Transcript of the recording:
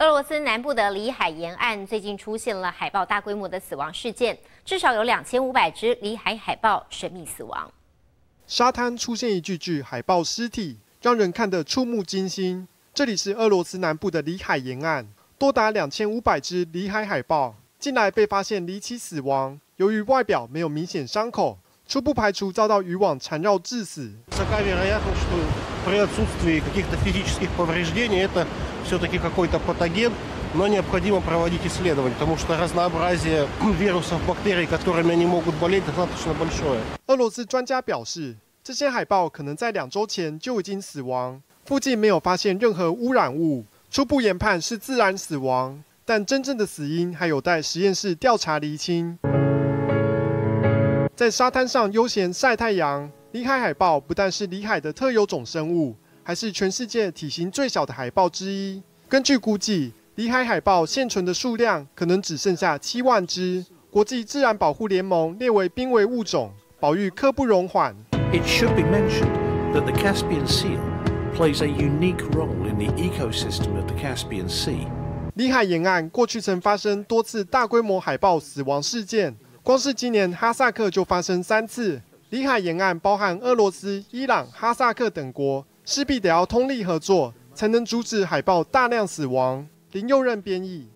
俄罗斯南部的里海沿岸最近出现了海豹大规模的死亡事件，至少有2500只里海海豹神秘死亡。 沙滩出现一具具海豹尸体，让人看得触目惊心。这里是俄罗斯南部的里海沿岸，多达2500只里海海豹近来被发现离奇死亡，由于外表没有明显伤口，初步排除遭到渔网缠绕致死。 При отсутствии каких-то физических повреждений это все-таки какой-то патоген, но необходимо проводить исследования, потому что разнообразие вирусов, бактерий, которыми они могут болеть, достаточно большое. 俄罗斯专家表示，这些海豹可能在2周前就已经死亡，附近没有发现任何污染物，初步研判是自然死亡，但真正的死因还有待实验室调查厘清。在沙滩上悠闲晒太阳。里海海豹不但是里海的特有种生物，还是全世界体型最小的海豹之一。根据估计，里海海豹现存的数量可能只剩下7万只。国际自然保护联盟列为濒危物种，保育刻不容缓。 It should be mentioned that the Caspian seal plays a unique role in the ecosystem of the Caspian Sea. 里海沿岸过去曾发生多次大规模海豹死亡事件，光是今年哈萨克就发生3次。里海沿岸包含俄罗斯、伊朗、哈萨克等国，势必得要通力合作，才能阻止海豹大量死亡。林佑任编译。